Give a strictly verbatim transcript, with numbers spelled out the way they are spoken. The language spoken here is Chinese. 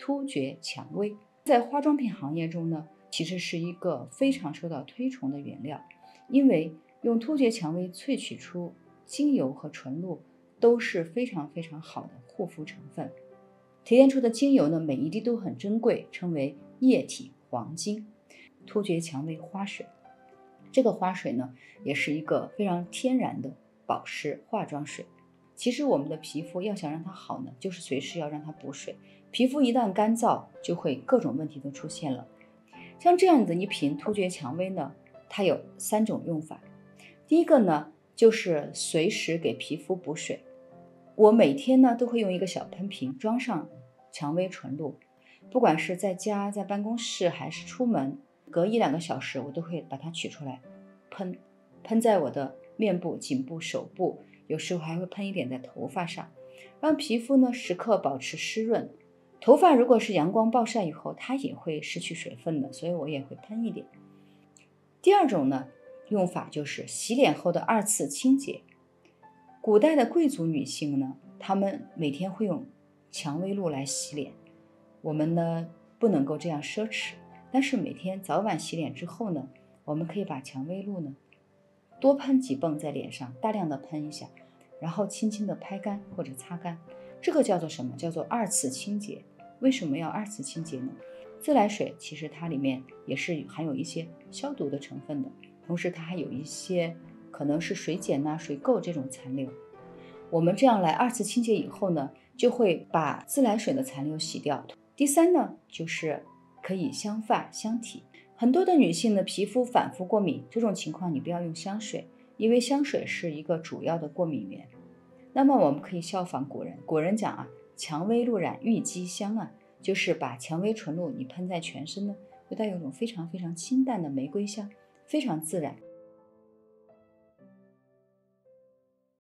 突厥蔷薇。在化妆品行业中呢，其实是一个非常受到推崇的原料，因为用突厥蔷薇萃取出精油和纯露都是非常非常好的护肤成分。提炼出的精油呢，每一滴都很珍贵，称为液体黄金。突厥蔷薇花水，这个花水呢，也是一个非常天然的保湿化妆水。其实我们的皮肤要想让它好呢，就是随时要让它补水。皮肤一旦干燥，就会各种问题都出现了。像这样的一瓶突厥蔷薇呢，它有三种用法。第一个呢，就是随时给皮肤补水。我每天呢都会用一个小喷瓶装上蔷薇纯露，不管是在家、在办公室还是出门，隔一两个小时我都会把它取出来喷，喷在我的面部、颈部、手部，有时候还会喷一点在头发上，让皮肤呢时刻保持湿润。头发如果是阳光暴晒以后，它也会失去水分的，所以我也会喷一点。第二种呢用法就是洗脸后的二次清洁。古代的贵族女性呢，她们每天会用蔷薇露来洗脸，我们呢不能够这样奢侈，但是每天早晚洗脸之后呢，我们可以把蔷薇露呢多喷几泵在脸上，大量的喷一下，然后轻轻的拍干或者擦干，这个叫做什么？叫做二次清洁。为什么要二次清洁呢？自来水其实它里面也是含有一些消毒的成分的，同时它还有一些可能是水碱呐、水垢这种残留。我们这样来二次清洁以后呢，就会把自来水的残留洗掉。第三呢，就是可以香发香体。很多的女性的皮肤反复过敏，这种情况你不要用香水，因为香水是一个主要的过敏源。那么我们可以效仿古人，古人讲啊，蔷薇露染玉肌香啊，就是把蔷薇纯露你喷在全身呢，会带有一种非常非常清淡的玫瑰香，非常自然。